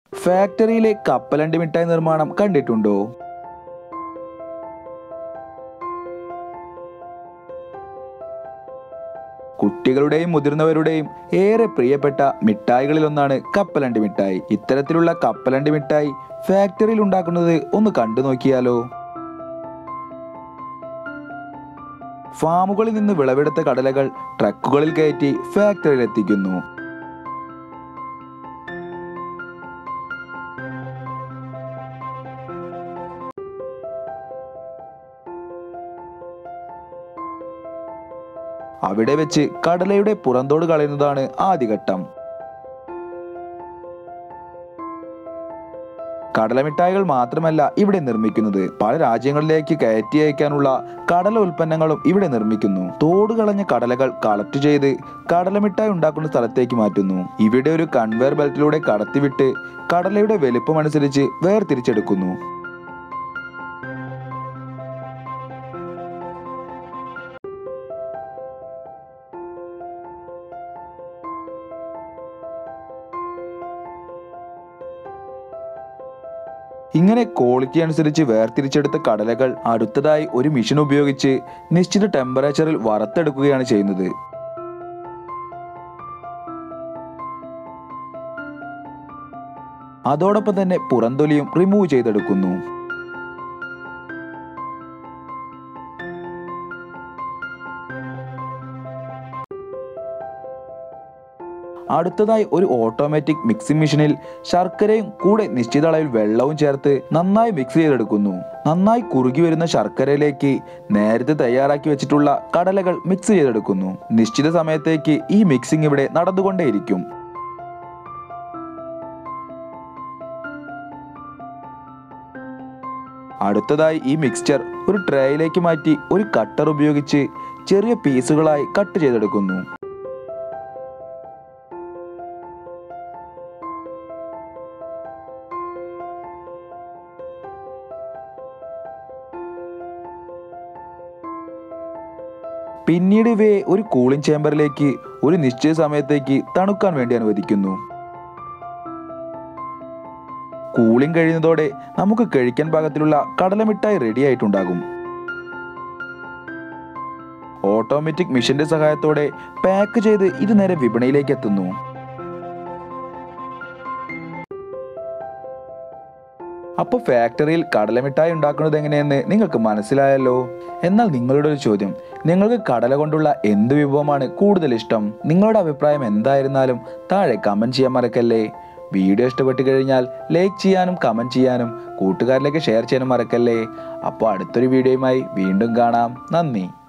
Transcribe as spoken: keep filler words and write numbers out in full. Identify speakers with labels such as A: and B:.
A: ഫാക്ടറിയിലെ കപ്പലണ്ടി മിഠായി നിർമ്മാണം കണ്ടിട്ടുണ്ടോ? കുട്ടികളുടെയും മുതിർന്നവരുടെയും ഏറെ പ്രിയപ്പെട്ട മിഠായികളിലൊന്നാണ് കപ്പലണ്ടി മിഠായി. ഇത്തരത്തിലുള്ള കപ്പലണ്ടി മിഠായി ഫാക്ടറിയിൽ ഉണ്ടാക്കുന്നത് ഒന്ന് കണ്ടു നോക്കിയാലോ? ഫാമുകളിൽ നിന്ന് വിളവെടുത്ത കടലകൾ ട്രക്കുകളിൽ കയറ്റി ഫാക്ടറിയിൽ എത്തിക്കുന്നു. അവിടെ വെച്ച് കടലയുടെ പുറന്തോട് കളയുന്നതാണ് ആദ്യഘട്ടം. കടലമിഠായികൾ മാത്രമല്ല ഇവിടെ നിർമ്മിക്കുന്നത്, പല രാജ്യങ്ങളിലേക്ക് കയറ്റി അയക്കാനുള്ള കടല ഉൽപ്പന്നങ്ങളും ഇവിടെ നിർമ്മിക്കുന്നു. തോട് കളഞ്ഞ കടലകൾ കളക്ട് ചെയ്ത് കടലമിഠായി ഉണ്ടാക്കുന്ന സ്ഥലത്തേക്ക് മാറ്റുന്നു. ഇവിടെ ഒരു കൺവെയർ ബെൽറ്റിലൂടെ കടത്തിവിട്ട് കടലയുടെ വലുപ്പമനുസരിച്ച് വേർതിരിച്ചെടുക്കുന്നു. ഇങ്ങനെ ക്വാളിറ്റി അനുസരിച്ച് വേർതിരിച്ചെടുത്ത കടലകൾ അടുത്തതായി ഒരു മെഷീൻ ഉപയോഗിച്ച് നിശ്ചിത ടെമ്പറേച്ചറിൽ വറുത്തെടുക്കുകയാണ് ചെയ്യുന്നത്. അതോടൊപ്പം തന്നെ പുറന്തൊലിയും റിമൂവ് ചെയ്തെടുക്കുന്നു. അടുത്തതായി ഒരു ഓട്ടോമാറ്റിക് മിക്സിംഗ് മെഷീനിൽ ശർക്കരയും കൂടെ നിശ്ചിത അളവിൽ വെള്ളവും ചേർത്ത് നന്നായി മിക്സ് ചെയ്തെടുക്കുന്നു. നന്നായി കുറുകി വരുന്ന ശർക്കരയിലേക്ക് നേരത്തെ തയ്യാറാക്കി വെച്ചിട്ടുള്ള കടലകൾ മിക്സ് ചെയ്തെടുക്കുന്നു. നിശ്ചിത സമയത്തേക്ക് ഈ മിക്സിംഗ് ഇവിടെ നടന്നുകൊണ്ടേയിരിക്കും. അടുത്തതായി ഈ മിക്സ്ചർ ഒരു ട്രേയിലേക്ക് മാറ്റി ഒരു കട്ടർ ഉപയോഗിച്ച് ചെറിയ പീസുകളായി കട്ട് ചെയ്തെടുക്കുന്നു. പിന്നീട് ഇവയെ ഒരു കൂളിംഗ് ചേമ്പറിലേക്ക് ഒരു നിശ്ചിത സമയത്തേക്ക് തണുക്കാൻ വേണ്ടി അനുവദിക്കുന്നു. കൂളിംഗ് കഴിയുന്നതോടെ നമുക്ക് കഴിക്കാൻ പാകത്തിലുള്ള കടലമിഠായി റെഡി ആയിട്ടുണ്ടാകും. ഓട്ടോമാറ്റിക് മെഷീന്റെ സഹായത്തോടെ പാക്ക് ചെയ്ത് ഇത് നേരെ വിപണിയിലേക്ക് എത്തുന്നു. അപ്പോൾ ഫാക്ടറിയിൽ കടലമിഠായി ഉണ്ടാക്കുന്നത് എങ്ങനെയെന്ന് നിങ്ങൾക്ക് മനസ്സിലായല്ലോ. എന്നാൽ നിങ്ങളുടെ ഒരു ചോദ്യം, നിങ്ങൾക്ക് കടല കൊണ്ടുള്ള എന്ത് വിഭവമാണ് കൂടുതൽ ഇഷ്ടം? നിങ്ങളുടെ അഭിപ്രായം എന്തായിരുന്നാലും താഴെ കമൻറ്റ് ചെയ്യാൻ മറക്കല്ലേ. വീഡിയോ ഇഷ്ടപ്പെട്ട് കഴിഞ്ഞാൽ ലൈക്ക് ചെയ്യാനും കമൻറ്റ് ചെയ്യാനും കൂട്ടുകാരിലേക്ക് ഷെയർ ചെയ്യാനും മറക്കല്ലേ. അപ്പോൾ അടുത്തൊരു വീഡിയോയുമായി വീണ്ടും കാണാം. നന്ദി.